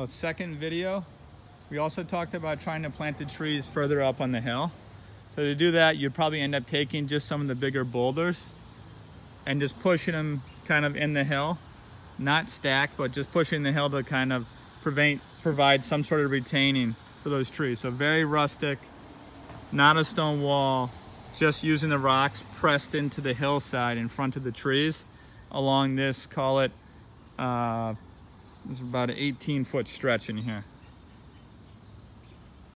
Oh, second video, we also talked about trying to plant the trees further up on the hill. So to do that, you'd probably end up taking just some of the bigger boulders and just pushing them kind of in the hill, not stacked, but just pushing the hill to kind of provide some sort of retaining for those trees. So very rustic, not a stone wall, just using the rocks pressed into the hillside in front of the trees along this, call it, this is about an 18-foot stretch in here.